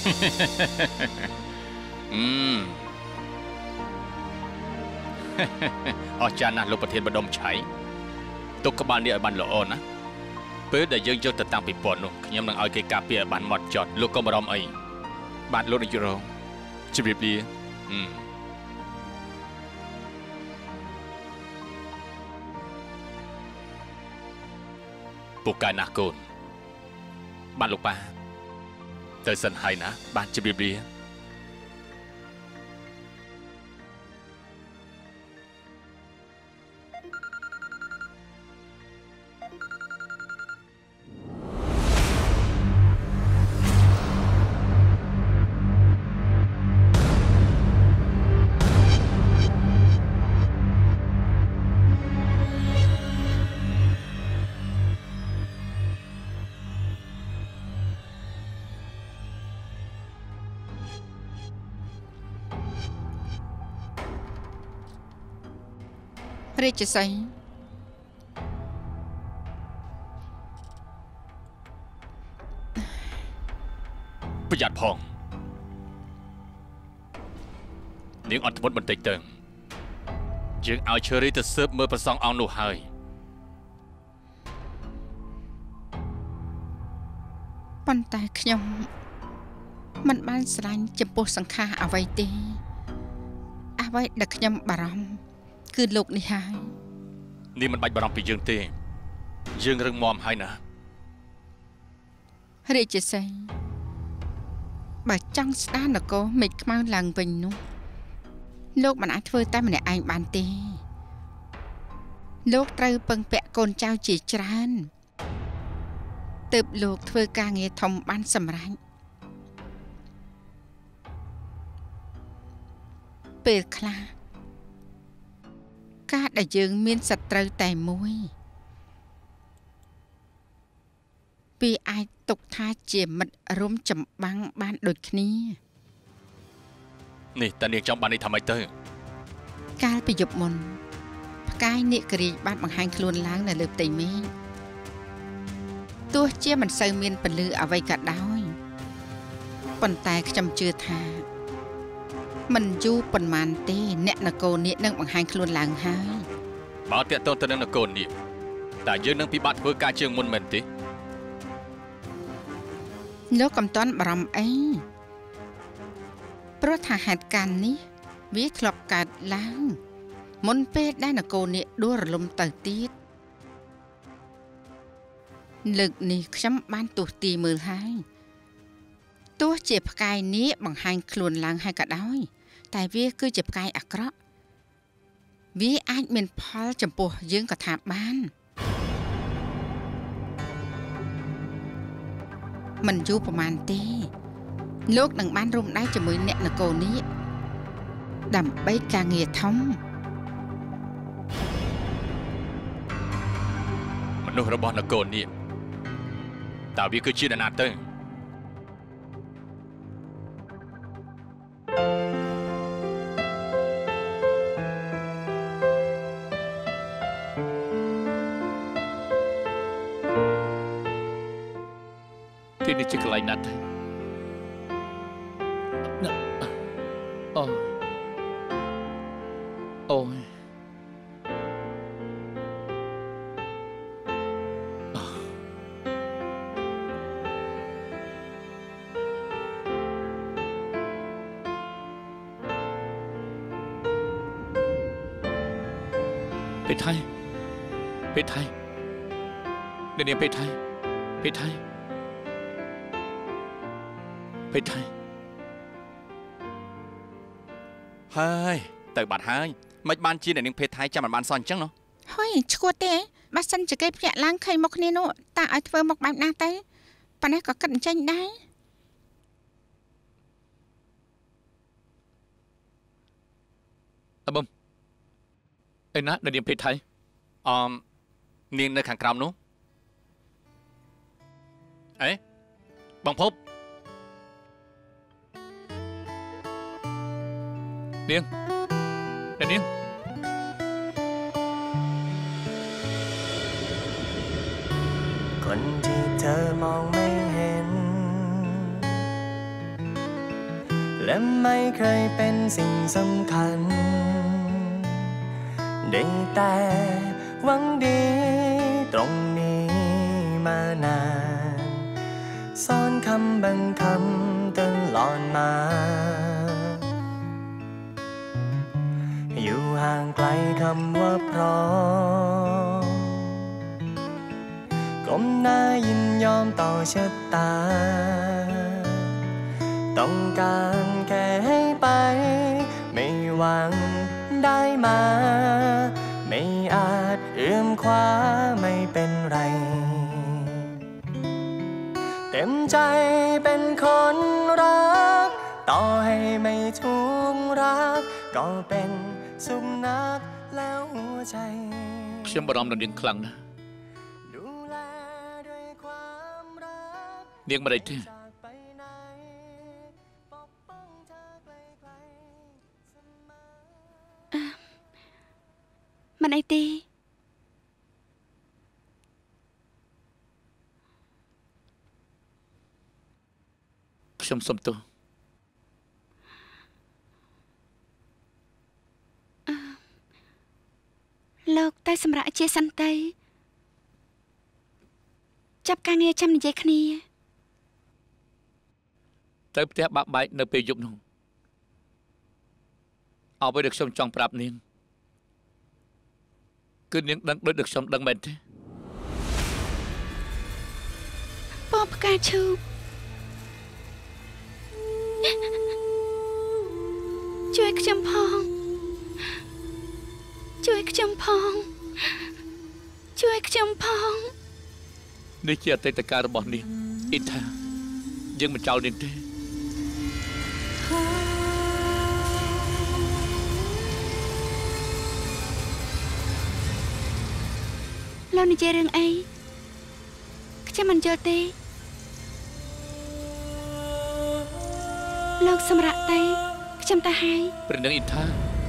อืมอาจารย์นะลูกประเทศบดมชัยตุกบาลนี่ไอ้บันละอ่อนนะเพื่อได้ยังจะตั้งปีปอนนู่ขยำนังเอาเกกาเปียบันหมดจอดลูกก็มารอมไอ้บันลูกในยูโรจิบรีบลีปุกการนักโกนบ้านลูกป้าเตยสันไฮนะบ้านจิบรีบลีរាជសីประหยัดพองเลี้ยงอัฐมดมันเตยเติงยังเอาเชอรี่จะเสิร์ฟเมื่อประสองเอาหนูหายប៉ុន្តែខ្ញុំមិនបានស្រឡាញ់ចំពោះសង្ខារអ្វីទេអ្វីដែលខ្ញុំបារម្ភគឺលោកនេះហើយនេះមិនបាច់បារម្ភពីយើងទេយើងរឹងមាំហើយណារាជសីបើចង់ស្ដារនគរមេឃខ្មៅឡើងវិញនោះលោកមិនអាចធ្វើតែម្នាក់ឯងបានទេលោកត្រូវពឹងពាក់កូនចៅជាច្រើនទើបលោកធ្វើការងារធំបានសម្រេចពេលខ្លះការដែលយើងមានសត្រូវតែមួយវាអាចទុកថាជាមិត្តរួមចម្បាំងបានដូចគ្នានេះតានាងចង់បាននេះធ្វើម៉េចទៅកាលពីយប់មុនផ្កាយនាគរាជបានបង្ហាញខ្លួនឡើងនៅលើផ្ទៃមេឃទោះជាមិនសូវមានពន្លឺអ្វីក៏ដោយប៉ុន្តែខ្ញុំជឿថាមិនយូរប៉ុន្មានទេអ្នកនគរនេះនឹងបង្ហាញខ្លួនឡើងហើយបើតាក់ទងទៅនឹងនគរនេះតែយើងនឹងពិបាកធ្វើការជាងមុនមែនទេលោកកំតាន់បារម្ភអីព្រោះថាហេតុការណ៍នេះវាធ្លាប់កើតឡើងមុនពេលដែលនគរនេះដួលរលំទៅទៀតលើកនេះខ្ញុំបានទស្សន៍ទាយមើលហើយទោះជាផ្កាយនេះបង្ហាញខ្លួនឡើងហើយក៏ដោយតែវាគឺជាផ្កាយអាក្រក់វាអាចមានផលចំពោះយើងក៏ថាបានមិនយូរប្រហែលទេលោកនឹងបានរួមដៃជាមួយអ្នកនគរនេះដើម្បីការងារធំមនុស្សរបស់នគរនេះតើវាគឺជានរណាទៅទីនេះជាកន្លែងណាត់អូអូเพชรไทยเพชรไทยเดี๋ยวเพชรไทยเพชรไทยเพชรไทยเฮ้ยแต่บัดหายไม่บ้านจีนเนี่ยนึงเพชรไทยจะมันบ้านซ่อนจังเนาะเฮ้ยชัวร์เต้บัดสันจะเก็บเนี่ยล้างเคยมกเนี่ยโน่ตาไอ้เฟิร์มกแบบนั้นเต้ปนนี้ก็กันใจได้บึมไอ้นัทในเดียมเพชรไทยเนียงในขังกรามนู้เอ๊ะบังพบเนียงเดี๋ยวเนียงคนที่เธอมองไม่เห็นและไม่เคยเป็นสิ่งสำคัญได้แต่หวังดีตรงนี้มานานซ่อนคำบางคำตลอดมาอยู่ห่างไกลคำว่าพร้อมก้มหน้ายินยอมต่อชะตาต้องการแค่ให้ไปไม่หวังได้มาไม่อาจเอื้อมคว้าไม่เป็นไรเต็มใจเป็นคนรักต่อให้ไม่ถูกรักก็เป็นสุนัขแล้วหัวใจខ្ញុំបារម្ភនឹងនាងខ្លាំងណាស់នាងមិនអីទេមិនអីទេខ្ញុំសុំទោសលោកតែសម្រាប់ជាសន្តិចាប់ការងារចាំនិយាយគ្នាទៅផ្ទះបាក់បែកនៅពេលយប់នោះអ្វីដែលខ្ញុំចង់ប្រាប់នាងគឺនាងដឹងដូចខ្ញុំដឹងមែនទេបងផ្កាឈូកជួយខ្ញុំផងជួយខ្ញុំផងជួយខ្ញុំផងនេះជាអតីតកាលរបស់នាងអ៊ីថាយើងមិនចោលនាងទេលោកនិយាយរឿងអីខ្ញុំមិនយល់ទេលោកសម្រាប់តែខ្ញុំទៅហើយព្រះនាងអ៊ីថា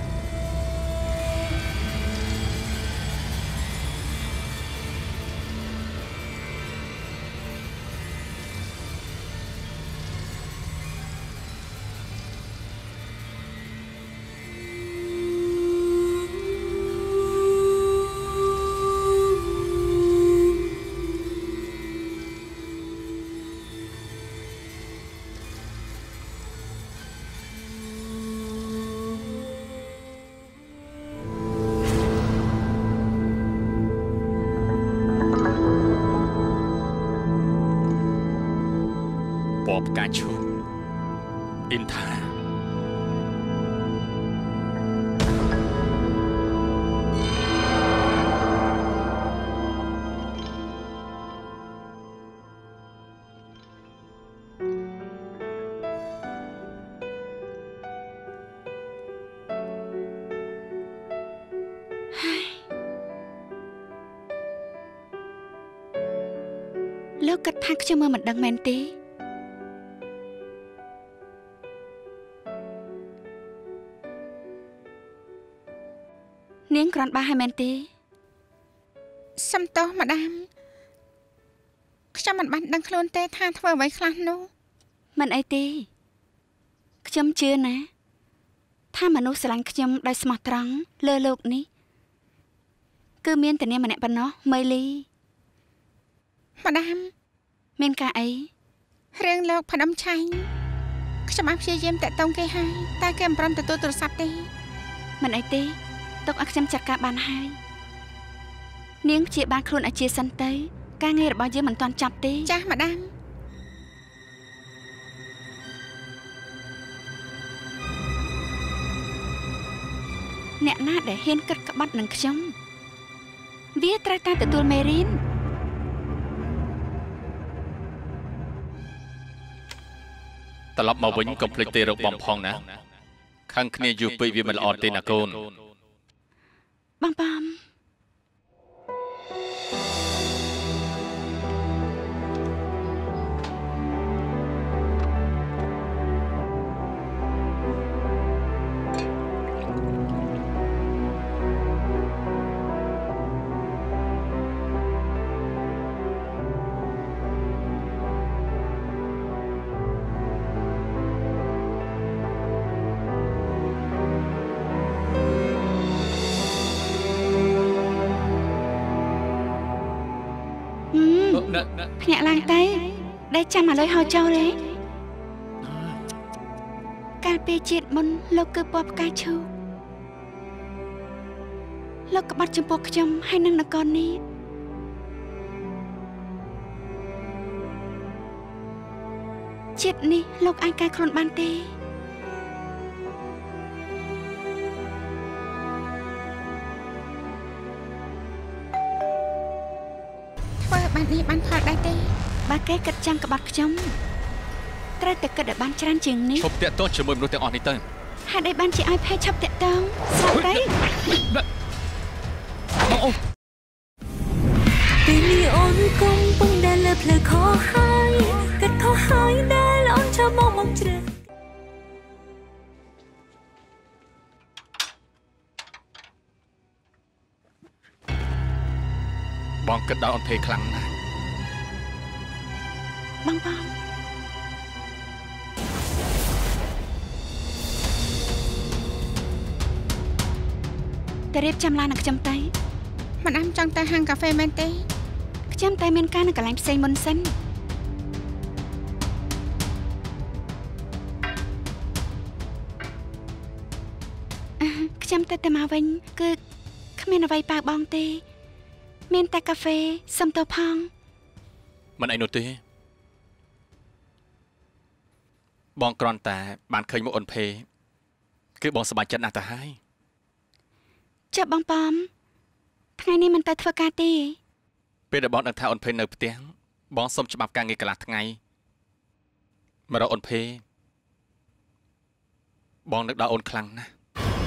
ផ្កាឈូកអ៊ីនថាលោកគិតថាខ្ញុំមើលមិនដឹងមែនទេនាងគ្រាន់បើហើយមែនទេសំទោសម្ដាមខ្ញុំមិនបានដឹងខ្លួនទេថាធ្វើអ្វីខ្លះនោះមិនអីទេខ្ញុំជឿណាថាមនុស្សស្រឡាញ់ខ្ញុំដោយស្មោះត្រង់លើโลกនេះគឺមានតែនាងម្នាក់ប៉ុណ្ណោះមេលីម្ដាមមានការអីរឿងលោកផ្ដុំឆៃខ្ញុំបានព្យាយាមតាក់ទងគេហើយតែគេមិនព្រមទទួលទូរស័ព្ទទេមិនអីទេទុកឲ្យខ្ញុំចាត់ការបានហើយនាងព្យាបាលខ្លួនឲ្យជាសិនទៅការងាររបស់យើងមិនទាន់ចប់ទេចាស់ម្ដាមអ្នកណាដែលហ៊ានគិតក្បត់នឹងខ្ញុំវាត្រូវតែទទួលមេរៀនត្រឡប់មកវិញកុំភ្លេចទេរកបំផងណាខាងគ្នាយូរពេកវាមិនល្អទេណាកូនបងប៉មភ្នាក់ឡើងទៅដែលចាំឲ្យលុយហៅចូលទេកាលពេលជាតិមុនលោកគឺពណ៌ផ្កាឈូកលោកក្បត់ចំពោះខ្ញុំហើយនឹងនគរនេះជាតិនេះលោកអាចកែខ្លួនបានទេធ្វើបាននេះបានផលដែរទេបើគេគិតចាំក្បត់ខ្ញុំត្រូវតែគិតឲ្យបានច្រើនជាងនេះឈប់តាក់ទងជាមួយមនុស្សទាំងអស់នេះទៅហេតុអីបានជាឲ្យភេទឈប់តាក់ទងស្រាប់ទេបងអូពេលនេះអូនកំពុងដែលលើផ្លូវខុសហើយគិតខុសហើយដែលអូនចាំមកជ្រើសបងគិតដល់អូនភេខ្លាំងណាស់បងតែរៀបចំឡាននឹងខ្ញុំទៅមិនអាំចង់ទៅហាងកាហ្វេមែនទេខ្ញុំតែមានការនៅកន្លែងផ្សេងមុនសិនខ្ញុំទៅមកវិញគឺគ្មានអ្វីប៉ះបងទេមានតែកាហ្វេសុំទៅផងមិនអីនោះទេបងគ្រាន់តែបានឃើញមុខអូនភេគឺបងសប្បាយចិត្តណាស់ទៅហើយចុះបងប៉មថ្ងៃនេះមិនទៅធ្វើការទេពេលដែលបងដឹងថាអូនភេនៅផ្ទះបងសុំច្បាប់ការងារកន្លះថ្ងៃមករកអូនភេបងនឹកដល់អូនខ្លាំងណាស់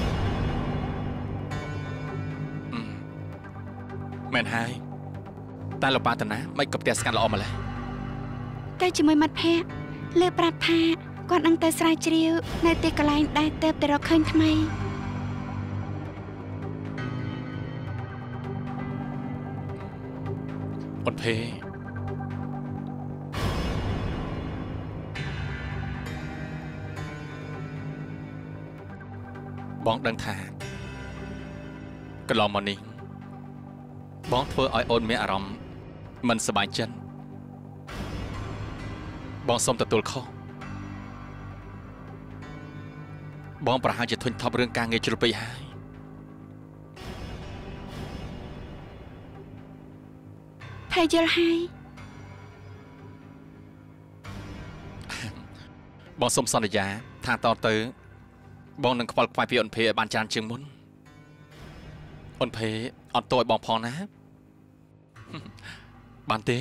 មែនហើយតែលោកប៉ាតាណាមិនក៏ផ្ទះស្ងាត់ល្អម្ល៉េះទៅជាមួយមិត្តភ័ក្តិលើប្រាប់ថាគាត់នឹងទៅស្រាវជ្រាវនៅទីកន្លែងដែលទៅតែរកឃើញថ្មីអូនភេបងដឹងថាកន្លងមកនេះបងធ្វើឲ្យអូនមានអារម្មណ៍មិនសប្បាយចិត្តបងសូមទទួលខុសបងប្រហែលជាធុញថប់រឿងការងារជ្រុលពេកហើយភ័យយល់ហើយបងសូមសន្យាថាតទៅបងនឹងខ្វល់ខ្វាយពីអូនភេឲ្យបានច្រើនជាងមុនអូនភេអត់ទោសឲ្យបងផងណាបានទេ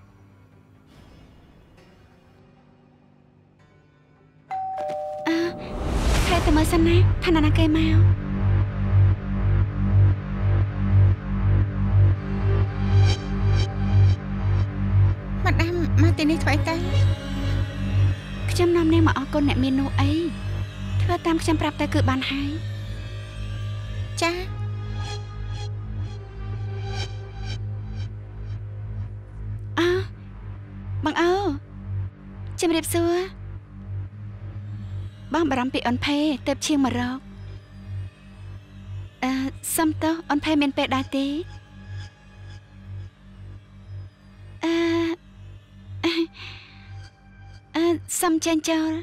ភេទៅមើលសិនណាថាណាគេមកមិនដាំមកទីនេះធ្វើអីទៅខ្ញុំនាំនាងមកអរគុណអ្នកមាននោះអីធ្វើតាមខ្ញុំប្រាប់ទៅគឺបានហើយចាបងអូជំរាបសួរបងបារម្ភពីអូនភេទៅឈៀងមករកសុំទោសអូនភេមានពេលដែរទេសុំចេញចូល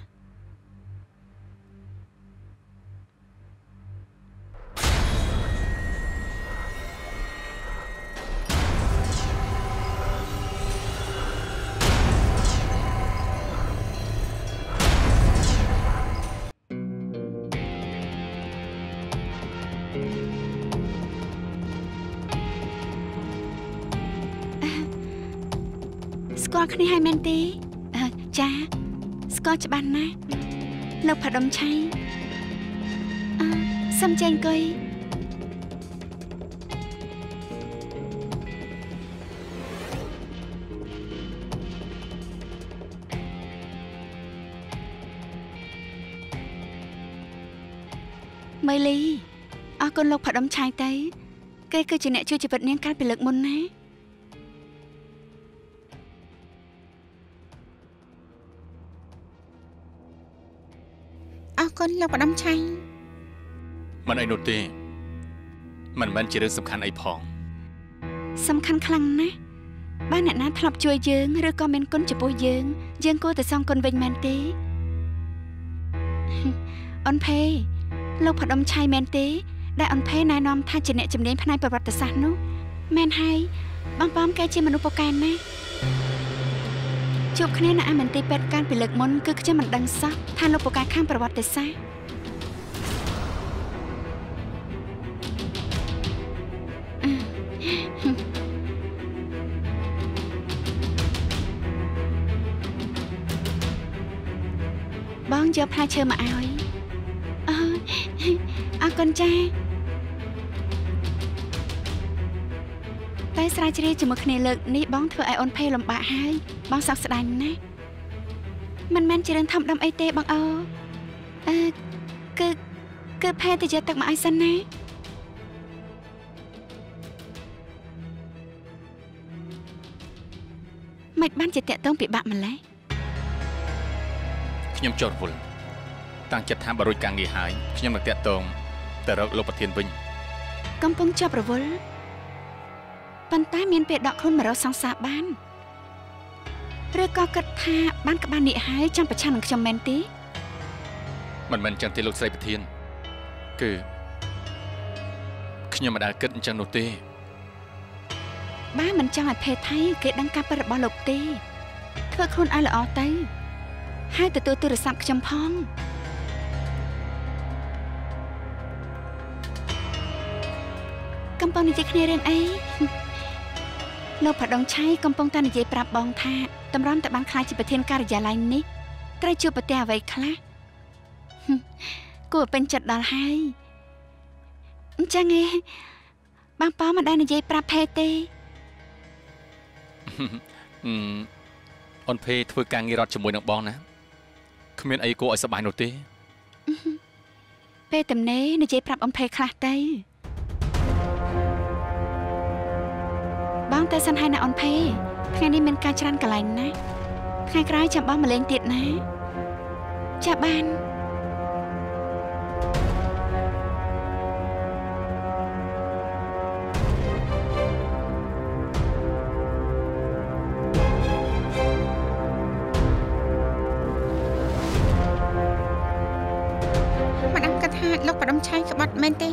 ស្គាល់គ្នាហើយមែនទេចាស្គាល់ច្បាស់ណាស់លោកផាដុំឆៃសុំចេញអង្គុយម៉ៃលីអរគុណលោកផាដុំឆៃទៅគេគឺជាអ្នកជួយជីវិតនាងកាលពីលើកមុនណាអរគុណលោកផ្ដំឆៃមិនអីនោះទេមិនមែនជារឿងសំខាន់អីផងសំខាន់ខ្លាំងណាស់ Ba nè ná thọp chui dương rồi con men con chụp bôi dương cô từ xong con vinh men tí. On phê, lâu phật ông trai men tí, đại on phê nai nom tha chỉ nè chấm đến phai bờ bờ tờ san nú, men hay, băng bom cái chi mình núp can nè. Chụp khné nè mình tí pet can bị lực môn cứ cho mình đăng sắc, tha núp can khang bờ bờ tờ sa. Bón cho phai chơi mà ao con trai tay sai chơi chỉ một này lực ní bón thừa ai on pay làm bạ hai bón sặc sạch nè mình chỉ đang thầm đâm ai tê bằng cứ pay thì giờ tặng mà ai sân nè mày ban chỉ tẹt tông bị bạn mà lấy ខ្ញុំចោតវល់តាំងចិត្តថាបរុចកាំងងារហើយខ្ញុំនឹងតាក់ទងទៅរកលោកប្រធានវិញកំពុងចាប់រវល់ប៉ុន្តែមានពេលដកខ្លួនមករកសង្សារបានឬក៏គិតថាបានក្បាលនេះហើយចង់ប្រឆាំងនឹងខ្ញុំមែនទេមិនមែនចឹងទេលោកស្រីប្រធានគឺខ្ញុំមិនដែលគិតអញ្ចឹងនោះទេបាមិនចង់ឲ្យភេទថៃគេដឹងការពិតរបស់លោកទេធ្វើខ្លួនឲ្យល្អទៅហើយទទួលទូរស័ព្ទខ្ញុំផងកំពុងនិយាយគ្នារឿងអីលោកផាដងឆៃកំពុងតែនិយាយប្រាប់បងថាតម្រាំតែបានខ្លាចជាប្រធានការិយាល័យនេះត្រូវជួបប្រទះអ្វីខ្លះគួរពេញចិត្តដល់ហើយអញ្ចឹងឯងបងប៉ាមិនដែលនិយាយប្រាប់ភេទេអូនភេធ្វើការងាររត់ជាមួយនឹងបងណាគ្មានអីគួរឲ្យសប្បាយនោះទេពេលតំណេនិយាយប្រាប់អូនភេខ្លះទៅបងទៅសិនហើយណាអូនភេថ្ងៃនេះមានការច្រើនកន្លែងណាថ្ងៃក្រោយចាំបងមកលេងទៀតណាចាបានលោកផាដុំឆៃក្បត់មែនទេ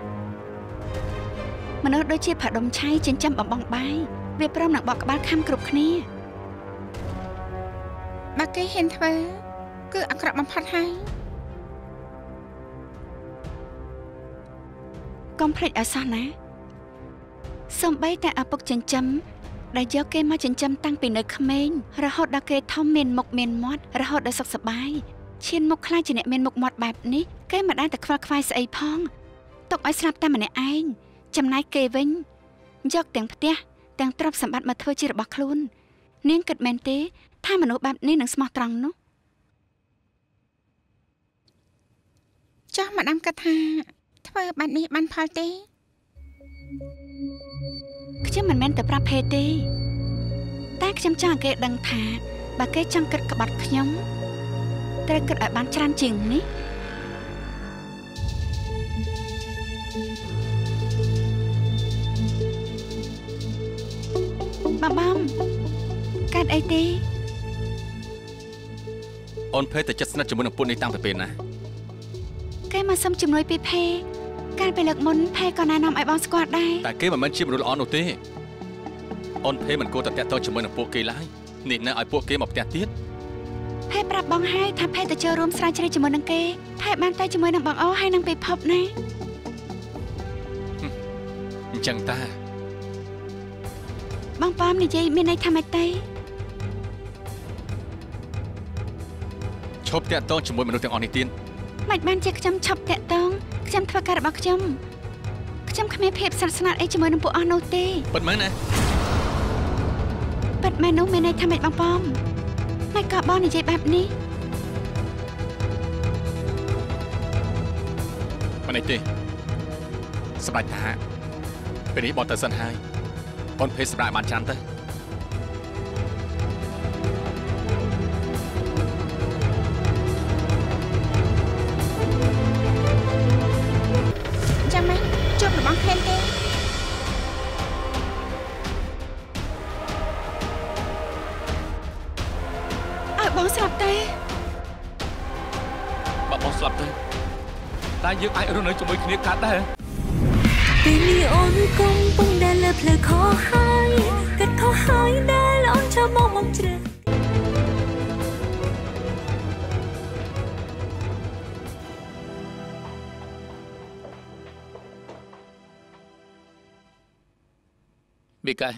មនុស្សដូចជាផាដុំឆៃចិញ្ចឹមបំបងបាយវាព្រមនឹងបកក្បាលខំគ្រប់គ្នាបើគេហ៊ានធ្វើគឺអាក្រក់បំផុតហើយកុំភ្លេចឲ្យសោះណាសំបីតែឪពុកចិញ្ចឹមដែលយកគេមកចិញ្ចឹមតាំងពីនៅក្មេងរហូតដល់គេធំមានមុខមានមាត់រហូតដល់សុខសប្បាយឈានមុខខ្លាចជាអ្នកមានមុខមាត់បែបនេះគេមិនដែលតែខ្វល់ខ្វាយស្អីផងទុកឲ្យស្លាប់តែម្នាក់ឯងចំណែកគេវិញយកទាំងផ្ទះទាំងទ្រព្យសម្បត្តិមកធ្វើជារបស់ខ្លួននាងគិតមែនទេថាមនុស្សបែបនេះនឹងស្មោះត្រង់នោះចាស់ម៉ាដាមគិតថាធ្វើបែបនេះបានផលទេខ្ញុំមិនមែនតែប្រាប់ភេទេតែខ្ញុំចង់ឲ្យគេដឹងថាបើគេចង់គិតក្បត់ខ្ញុំត្រូវគិតឲ្យបានច្រើនជាងនេះបងកាត់អីទេអូនភេទៅចិត្តស្និទ្ធជាមួយនឹងពុតនេះតាំងពីពេលណាគេមកសុំជំនួយពីភេកាលពេលលើកមុនភេក៏ណែនាំឲ្យបងស្គាល់ដែរតែគេមិនមែនជាមនុស្សល្អនោះទេអូនភេមិនគួរតែតាក់ទងជាមួយនឹងពួកគេឡើយនេះនៅឲ្យពួកគេមកផ្ទះទៀតភេប្រាប់បងហើយថាភេទៅចូលរួមស្រាវជ្រាវជាមួយនឹងគេភេបានទៅជាមួយនឹងបងអូហើយនឹងពិភពណាអញ្ចឹងតាបងប៉មនិយាយមានន័យថាម៉េចទេឈប់តាក់ទងជាមួយមនុស្សទាំងអស់នេះទៀតមិនបានជាខ្ញុំឈប់តាក់ទងខ្ញុំធ្វើការរបស់ខ្ញុំគ្មានភាពស្និទ្ធស្នាលអីជាមួយនឹងពួកអស់នោះទេពិតមែនណាពិតមែននោះមានន័យថាម៉េចបងប៉មមិនក៏បងនិយាយបែបនេះមិនអីទេសប្បាយថាពេលនេះបងទៅសិនហើយអូនភេសម្រាប់បានចាំទៅចាំមិនជួបរបស់ភេទេបងស្លាប់ទៅតែយើងអាចរស់នៅជាមួយគ្នាកើតដែរពេលនេះអូនកំពុងដែលលើផ្លូវខុសហើយគិតខុសហើយដែលអូនចូលមកជ្រើមីកែ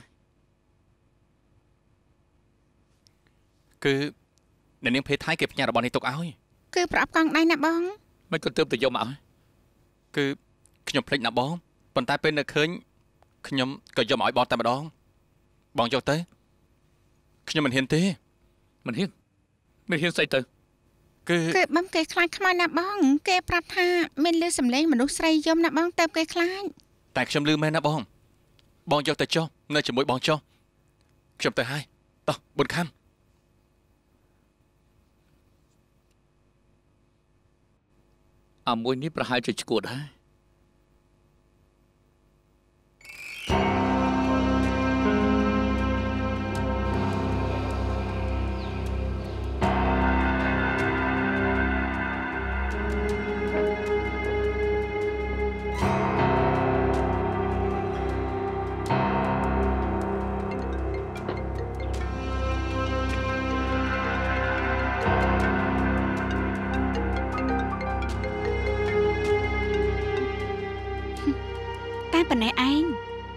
គឺអ្នកនាងភេទថៃគេផ្ញើរបស់នេះទុកឲ្យគឺប្រអប់កង់ដៃណាបងមិនក៏ទើបទៅយកមកឲ្យគឺខ្ញុំភ្លេចណាបងប៉ុន្តែពេលនៅឃើញខ្ញុំក៏យកមកឲ្យបងតែម្ដងបងយកទៅខ្ញុំមិនហ៊ានទេមិនហ៊ានស្អីទៅគឺបំគេខ្លាចខ្មៅណាបងគេប្រាប់ថាមានលឺសំឡេងមនុស្សស្រីយំណាបងទៅគេខ្លាចតែខ្ញុំលឺមែនណាបងយកទៅចុះនៅជាមួយបងចុះខ្ញុំទៅហើយតោះបុនខំអាមួយនេះប្រហែលជាឈួតហើយប៉ុណ្ណេះឯង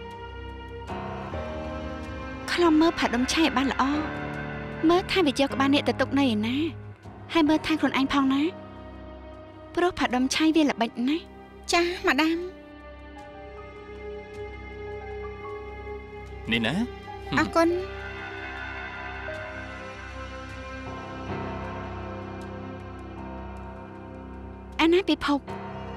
ខ្លំមើលផាដុំឆៃឲ្យបានល្អមើលថាវាយកក្បាលនេះទៅទុកនៅឯណាហើយមើលថាខ្លួនឯងផងណាព្រោះផាដុំឆៃវាល្បិចណាស់ចាម៉ាដាមនេះណាអរគុណអាណាពិភព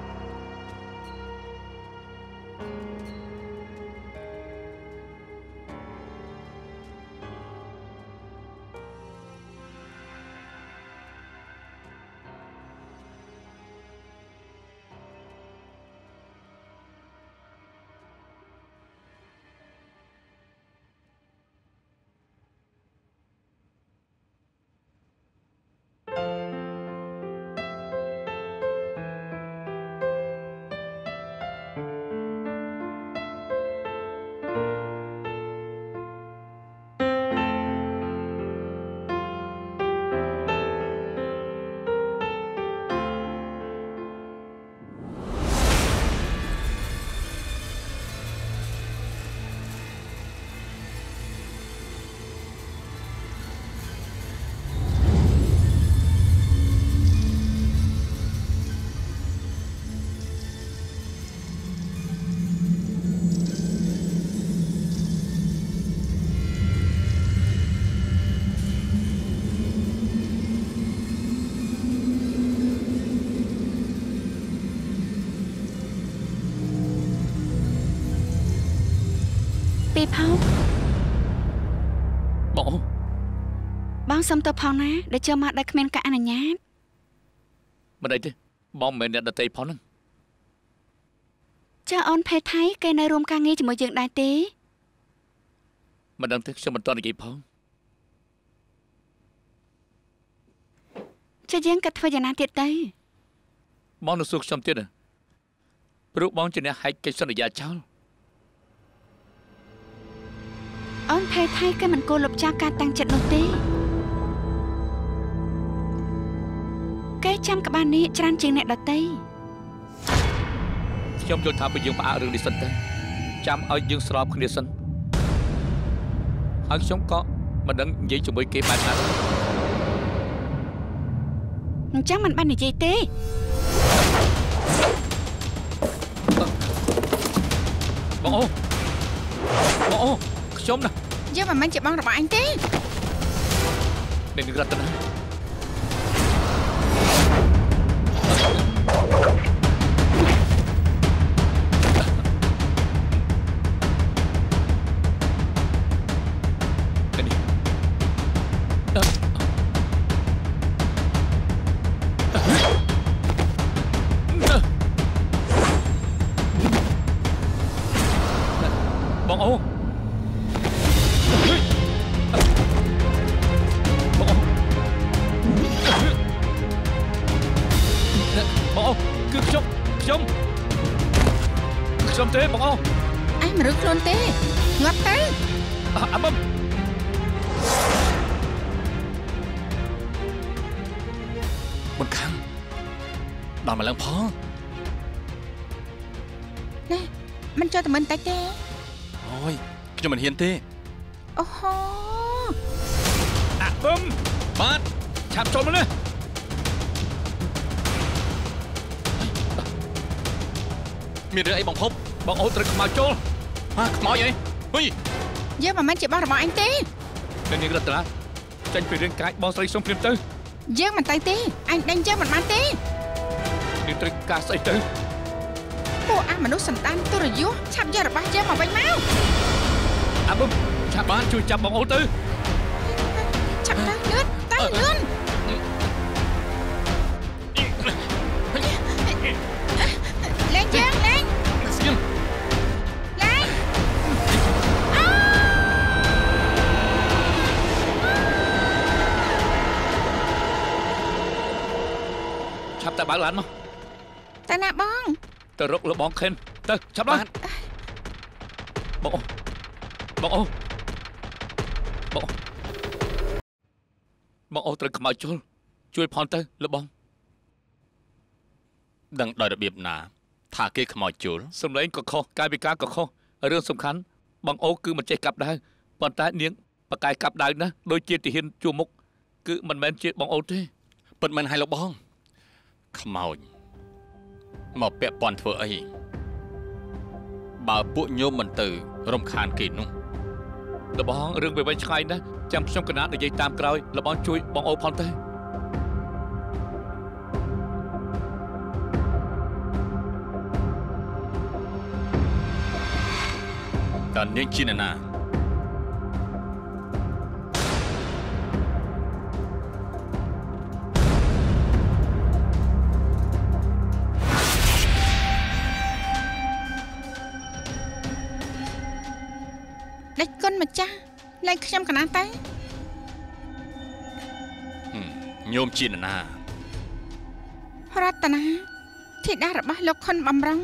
ពីផោបងសុំទៅផងណាដែលចូលមកដោយគ្មានការអនុញ្ញាតមិនអីទេបងមិនមែនអ្នកដតីផងហ្នឹងចាអូនភេទថៃគេនៅរួមការងារជាមួយយើងដែរទេមិនដឹងទេខ្ញុំមិនទាន់និយាយផងចាយើងក៏ធ្វើយ៉ាងណាទៀតទៅបងនឹងសួរខ្ញុំទៀតព្រោះបងជាអ្នកហែកកិច្ចសន្យាចោលអូនភេទថៃគេមិនគួរលុបចោលការតាំងចិត្តនោះទេគេចាំក្បាលនេះច្រើនជាងអ្នកដទៃខ្ញុំយល់ថាបើយើងផ្អាករឿងនេះសិនទៅចាំឲ្យយើងស្របគ្នាសិនហើយខ្ញុំក៏មិនដឹងនិយាយជាមួយគេបែបណាអញ្ចឹងមិនបាននិយាយទេបងអូខ្ញុំណាយើងមិនមែនជាបងរបស់អញទេអ្នកនឹងរត់ទៅណាបងអូគឺខ្ញុំទេបងអូអញមិនរឹកខ្លួនទេងាប់ទៅអាបំមិនខាំដល់មកឡើងផងណែមិនចូលតែមិនតិចទេអូយខ្ញុំមិនហ៊ានទេអូហូអាបឹមបាទឆាប់ចូលមកនេះមានរឿងអីបងភពបងអូនត្រូវខ្មៅចូលខ្មៅអីហ៊ុយយើងមិនមែនជាបងរបស់អញទេនាងរតនាចាញ់ពីរឿងកាយបងស្រីសុំព្រាមទៅយើងមិនទៅទេអញដេញយើងមិនបានទេនាងត្រូវការស្អីទៅពួកអាមនុស្សសន្តានទុរយុឆាប់យករបស់យើងមកវិញមកអាបឹមឆាប់បានជួយចាប់បងអូនទៅឆាប់ទៅលឿនលេងយើងលេងស្គីមលេងឆាប់តែបើកឡានមកតែណាបងទៅរកលបងខិនទៅឆាប់ឡើងបងអូត្រូវខ្មៅជុលជួយផនទៅលបងដឹងដោយរបៀបណាថាគេខ្មៅជុលសម្លេងក៏ខុសកាយវិការក៏ខុសរឿងសំខាន់បងអូគឺមិនចេះកាប់ដាវប៉ុន្តែនាងបកកាយកាប់ដាវណាដូចជាទាហានជួមុខគឺមិនមែនជាបងអូទេពិតមិនឲ្យលបងខ្មៅមកពាក់ព័ន្ធធ្វើអីបើពួកញោមមិនទៅរំខានគេនោះលបងរឿងវាវិញឆ្ងាយណាស់ចាំខ្ញុំកណានិយាយតាមក្រោយលបងជួយបងអូផងទៅតើនាងជានរណាលេចគុណម្ចាស់លេងខ្ញុំកណាទៅញោមជានរណារតនាធីតារបស់លោកខុនបំរុង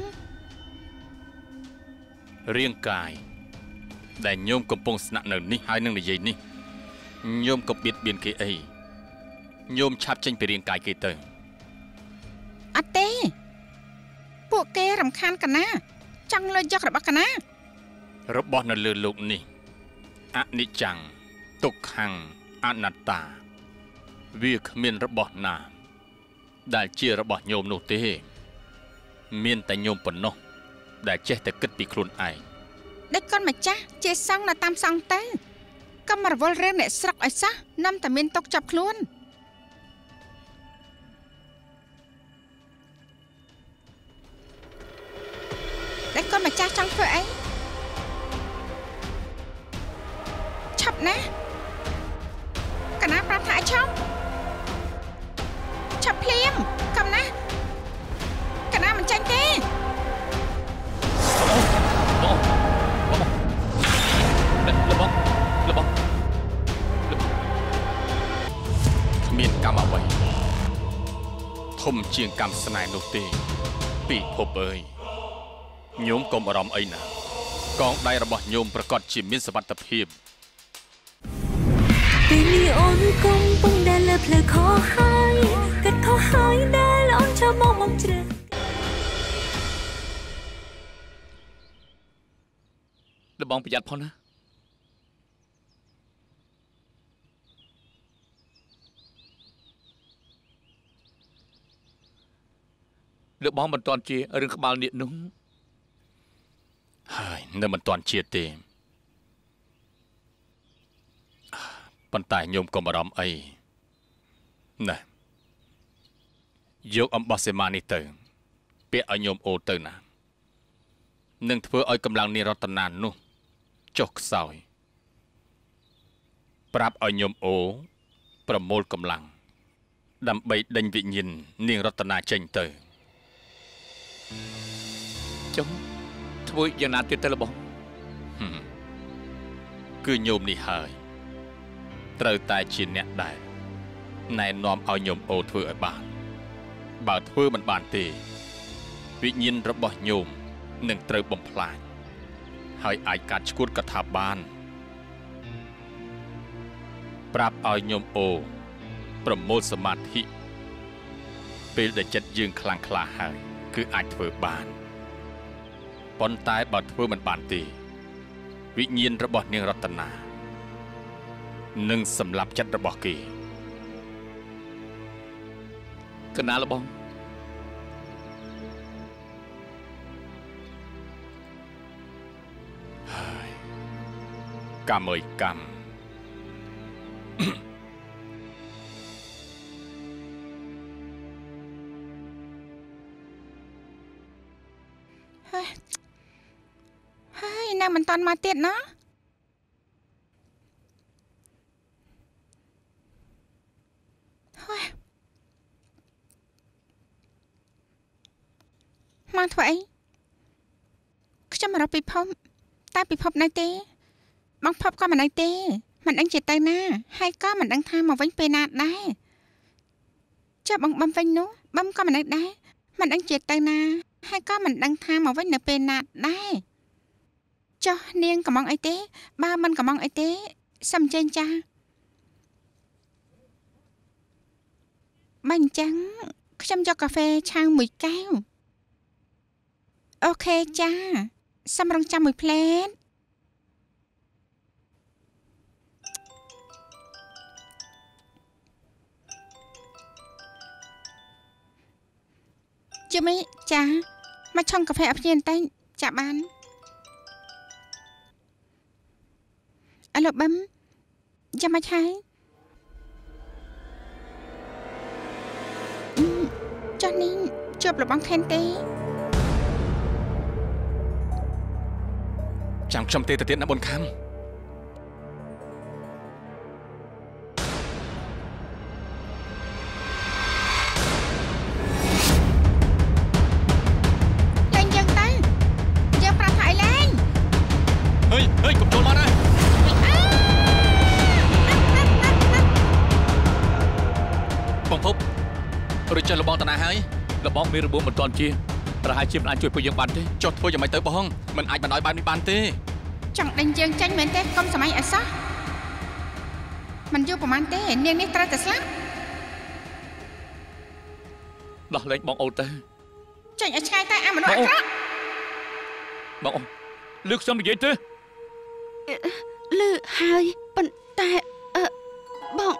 រាងកាយដែលញោមកំពុងស្នាក់នៅនេះហើយនឹងនិយាយនេះញោមក៏បៀតបៀនគេអីញោមឆាប់ចេញពីរាងកាយគេទៅអត់ទេពួកគេរំខានកណាចង់លុយយករបស់កណារបស់នៅលើលោកនេះអនិច្ចំទុក្ខំអនត្តាវាគ្មានរបស់ណាដែលជារបស់ញោមនោះទេមានតែញោមប៉ុណ្ណោះដែលចេះតែគិតពីខ្លួនឯងដេចកូនម្ចាស់ជាសង្ឃនៅតាមសង្ឃទៅកុំរវល់រឿងអ្នកស្រុកឲ្យសោះនាំតែមានទុកចាប់ខ្លួនដេចកូនម្ចាស់ចង់ធ្វើអីឆាប់ណាកណាប្រាប់ថាឲ្យឆាប់ភ្លាមកុំណាកណាមិនចាញ់ទេគ្មានកម្មអ្វីធំជាងកម្មស្នេហ៍នោះទេពីភពអើយញោមកុំអារម្មណ៍អីណាកងដៃរបស់ញោមប្រកាសជាមានសុវត្ថិភាពពេលនេះអូនកំពុងដែលលើផ្លូវខុសហើយគិតខុសហើយដែលអូនចូលមកជ្រើលបងប្រយ័ត្នផងណាលបងមិនតាន់ជារឿងក្បាលនាគនោះហើយនៅមិនតាន់ជាទេប៉ុន្តែញោមកុំអារម្មណ៍អីណាយកអំបោះសេម៉ានេះទៅពាក់ឲ្យញោមអូទៅណានឹងធ្វើឲ្យកម្លាំងនាងរតនានោះចុះខ្សោយប្រាប់ឲ្យញោមអូប្រមូលកម្លាំងដើម្បីដេញវិញ្ញាណនាងរតនាចេញទៅចុះធ្វើយ៉ាងណាទៀតទៅលបងគឺញោមនេះហើយត្រូវតែជាអ្នកដែលណែនាំឲ្យញោមអូធ្វើឲ្យបានបើធ្វើមិនបានទេវិញ្ញាណរបស់ញោមនឹងត្រូវបំផ្លាញហើយអាចកាត់ឈួតកថាបានប្រាប់ឲ្យញោមអូប្រមូលសមាធិពេលដែលចិត្តយើងខ្លាំងក្លាហើយគឺអាចធ្វើបានប៉ុន្តែបើធ្វើមិនបានទេវិញ្ញាណរបស់នាងរតនានឹងសម្លាប់ចិត្តរបស់គេកណាលបងហើយកម្មអើយកម្មហើយនៅមិនតាន់មកទៀតណាមកធ្វើអីខ្ញុំមករកពិភពតែពិភពនៅទេបងភពក៏មិននៅទេមិនដឹងជាទៅណាហើយក៏មិនដឹងថាមកវិញពេលណាដែរចាប់បងបំវិញនោះបំក៏មិននៅដែរមិនដឹងជាទៅណាហើយក៏មិនដឹងថាមកវិញនៅពេលណាដែរចុះនាងកំងអីទេបើមិនកំងអីទេសំចេញចាបាញ់ចឹងខ្ញុំយកកាហ្វេឆៅមួយកែវអូខេចាសម្រងចាំមួយផ្លែតជិមីចាមកឆុងកាហ្វេឲ្យភ្ញៀវតែចាបានអឡូបឹមចាំមកហើយចុះនេះជួបរបងខេនទេចាំខ្ញុំទេទៅទៀតណាបុនខំលេងយើងទៅយើងប្រាប់ថាឲ្យលេងហេកុំចូលមកណាបងភពឬចេះលបងតាណាហើយលបងមានរបួសមិនទាន់ជាប្រហែលជាមិនអាចជួយពួកយើងបានទេចុះធ្វើយ៉ាងម៉េចទៅបងមិនអាចបណ្ដោយបែបនេះបានទេចង់ដេញយើងចាញ់មែនទេកុំសម័យអសោះមិនយូរប្រហែលទេនាងនេះត្រូវតែស្លាប់ដោះលែងបងអូនទៅចាញ់ឲ្យឆ្ងាយទៅអាមនុស្សអាក្រក់បងអូនលឺខ្ញុំនិយាយទេលឺហើយប៉ុន្តែបង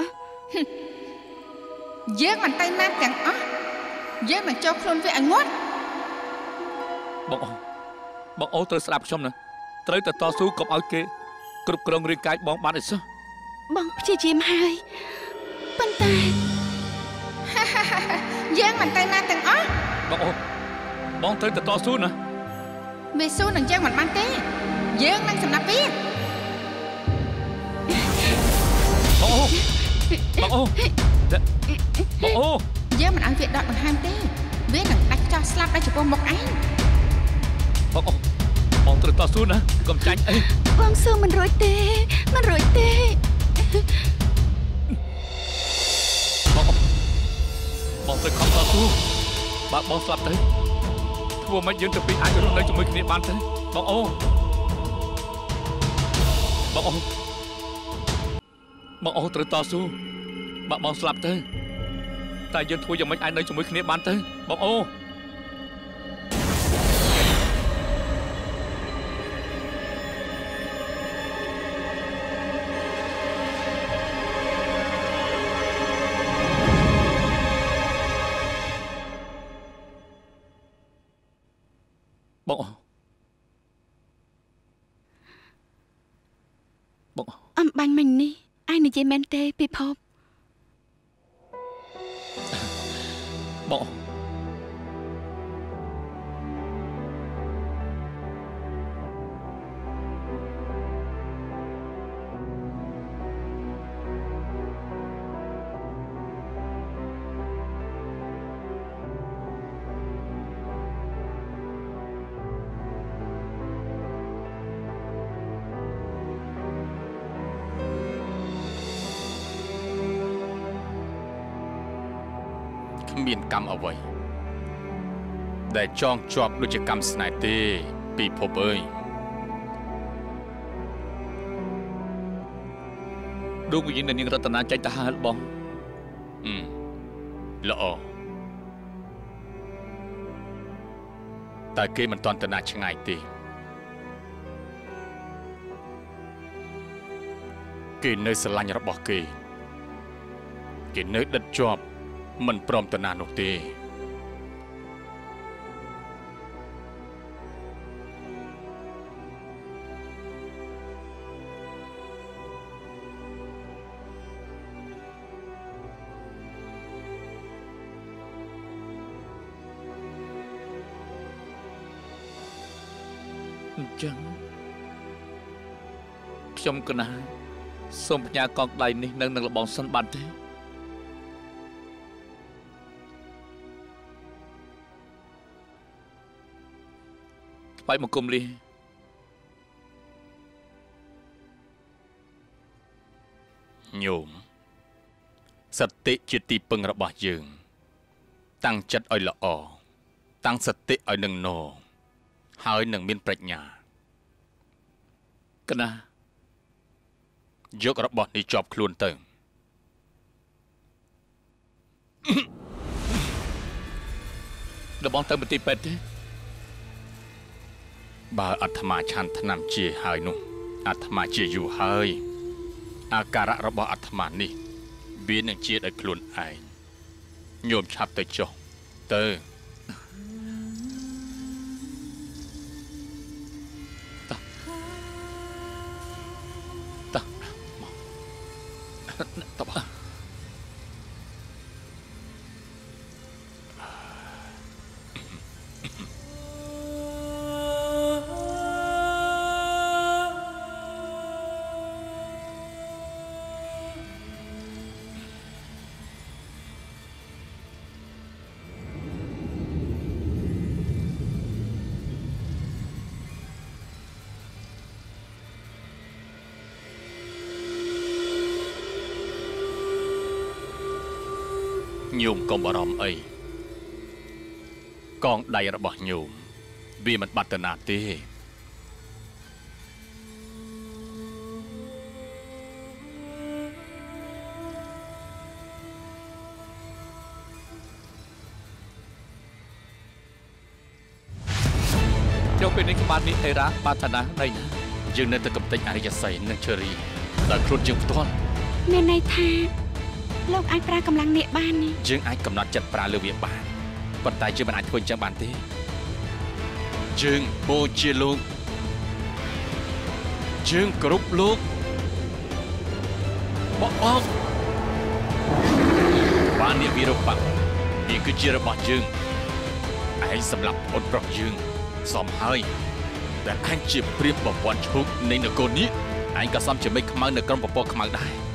យើងមិនទៅណាទាំងអស់យើងនឹងចូលខ្លួនវាឲ្យងាត់បងអូត្រូវស្ដាប់ខ្ញុំណាត្រូវតែតស៊ូកុំឲ្យគេគ្រប់គ្រងរាងកាយបងបានអីសោះបងព្យាយាមហើយប៉ុន្តែយើងមិនទៅណាទាំងអស់បងត្រូវតែតស៊ូណាវាស៊ូនឹងយើងមិនបានទេយើងនឹងសម្លាប់វាបងអូយើងមិនឲ្យវាដកដង្ហើមទេវានឹងដាច់ចោលស្លាប់ដល់ចំពោះមុខឯងបងត្រូវតស៊ូណាកុំចាញ់អីបងស៊ូមិនរួចទេមិនរួចទេបងត្រូវខំតស៊ូបើបងស្លាប់ទៅធ្វើមិនយើងទៅពីអាចរស់នៅជាមួយគ្នាបានទេបងអូត្រូវតស៊ូបើបងស្លាប់ទៅតែយើងធ្វើយ៉ាងម៉េចអាចនៅជាមួយគ្នាបានទៅបងអូអំបញ្ញមិញនេះឯងនិយាយមែនទេពិភពបង មានកម្មអ្វីដែលចងជាប់ដូចជាកម្មស្នេហ៍ទេពីភពអើយដួងវិញ្ញាណនាងរតនាចេញទៅហើយបងល្អតែគេមិនទាន់ទៅណាឆ្ងាយទេគេនៅស្រឡាញ់របស់គេនៅដិតជាប់មិនព្រមទៅណានោះទេអញ្ចឹងខ្ញុំកណាសូមផ្ញើកងដៃនេះនៅនឹងលបងសិនបានទេថ្វាយបង្គំលាញោមសតិជាទីពឹងរបស់យើងតាំងចិត្តឲ្យល្អតាំងសតិឲ្យនឹងណហើយនឹងមានប្រាជ្ញាកណាយករបស់នេះជាប់ខ្លួនទៅលបងទៅមន្ទីរពេទ្យទេបើអាត្មាឆាន់ថ្នាំជាហើយនោះអាត្មាជាយូរហើយអាការៈរបស់អាត្មានេះវានឹងជាដោយខ្លួនឯងញោមឆាប់ទៅចុះទៅញោមកុំបារម្ភអីកងដៃរបស់ញោមវាមិនបាត់ទៅណាទេចុះពេលនេះក្បាលនេះអេរ៉ាបាថាណាដៃណាយើងនៅតែកំទេចអរិយស័យនិងឈើរីដោយខ្លួនយើងផ្ទាល់មានន័យថាលោកអាចប្រើកម្លាំងនេះបានទេយើងអាចកំណត់ចិត្តប្រើលើវាបានប៉ុន្តែយើងមិនអាចធ្វើអញ្ចឹងបានទេយើងបូជាលោកយើងគ្រប់លោកបបោកបាននេះវារបស់វាគឺជារបស់យើងឯងសម្រាប់អូនប្រុសយើងសមហើយដែលអញជាព្រាបបវ័នឈូកនៃនគរនេះឯងក៏សមជាមេខ្មៅនៅក្រុមពពកខ្មៅដែរ